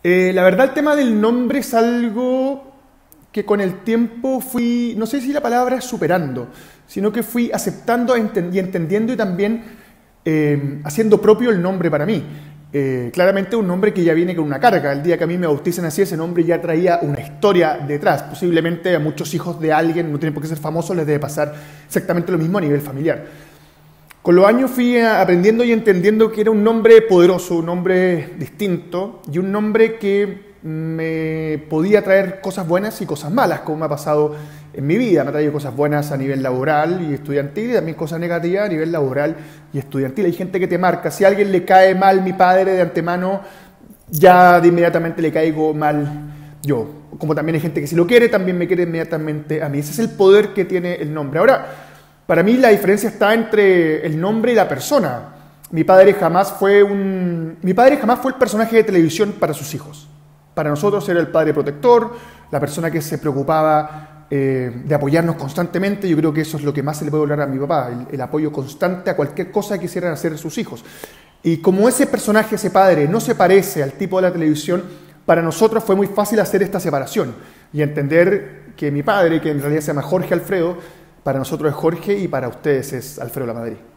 La verdad, el tema del nombre es algo que con el tiempo fui, no sé si la palabra es superando, sino que fui aceptando y entendiendo y también haciendo propio el nombre para mí. Claramente un nombre que ya viene con una carga. El día que a mí me bauticen así, ese nombre ya traía una historia detrás. Posiblemente a muchos hijos de alguien, no tienen por qué ser famosos, les debe pasar exactamente lo mismo a nivel familiar. Con los años fui aprendiendo y entendiendo que era un nombre poderoso, un nombre distinto y un nombre que me podía traer cosas buenas y cosas malas, como me ha pasado en mi vida. Me ha traído cosas buenas a nivel laboral y estudiantil y también cosas negativas a nivel laboral y estudiantil. Hay gente que te marca. Si a alguien le cae mal mi padre de antemano, ya de inmediatamente le caigo mal yo. Como también hay gente que si lo quiere, también me quiere inmediatamente a mí. Ese es el poder que tiene el nombre. Ahora, para mí la diferencia está entre el nombre y la persona. Mi padre jamás fue el personaje de televisión para sus hijos. Para nosotros era el padre protector, la persona que se preocupaba de apoyarnos constantemente. Yo creo que eso es lo que más se le puede hablar a mi papá, el apoyo constante a cualquier cosa que quisieran hacer sus hijos. Y como ese personaje, ese padre, no se parece al tipo de la televisión, para nosotros fue muy fácil hacer esta separación y entender que mi padre, que en realidad se llama Jorge Alfredo, para nosotros es Jorge y para ustedes es Alfredo Lamadrid.